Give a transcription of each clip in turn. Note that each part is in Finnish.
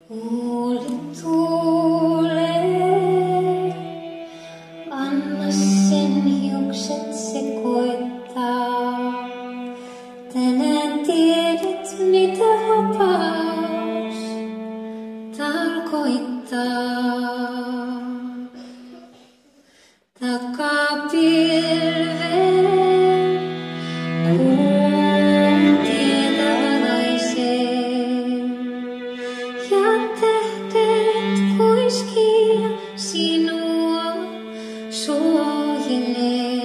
Tuuli tuulee, anna sen hiukset sekoittaa. Tänään tiedät, mitä vapaus tarkoittaa. Takapilven kuun tietä alaiseen ja tähdet kuiskii sinua suojelee.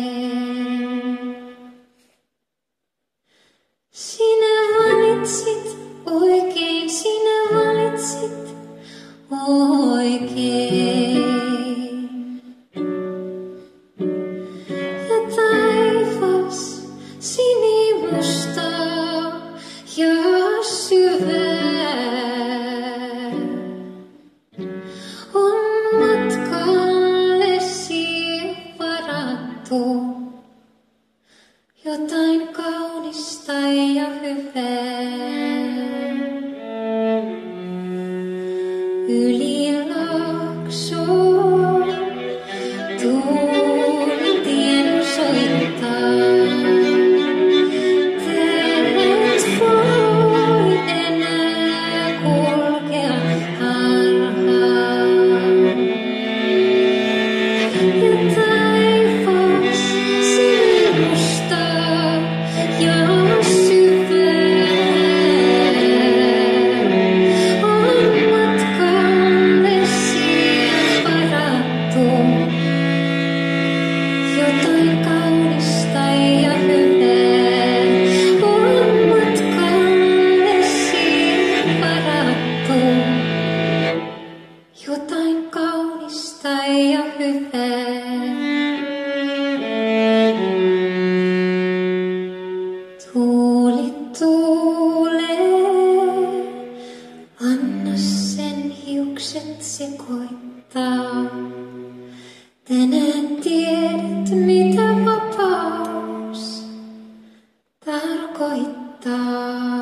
Sinä valitsit oikein, sinä valitsit oikein. Ja taivas sinimusta ja syvää on matkallesi varattu. Jotain kaunista ja hyvää. Yli lakson tuuli tien soittaa. Teet voi enää kulkea harhaan. Ja taivas sinimusta ja syvää on matkallesi varattu. Jotain kaunista ja hyvää on matkallesi varattu. Jotain kaunista ja hyvää. Tuuli tuulee, anna sen hiukset sekoittaa. Tänään tiedät, mitä vapaus tarkoittaa.